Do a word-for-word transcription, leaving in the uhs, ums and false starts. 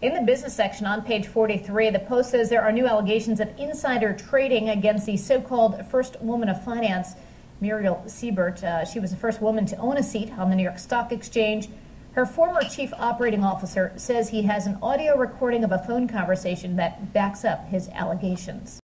In the business section on page forty-three, the Post says there are new allegations of insider trading against the so-called first woman of finance, Muriel Siebert. Uh, she was the first woman to own a seat on the New York Stock Exchange. Her former chief operating officer says he has an audio recording of a phone conversation that backs up his allegations.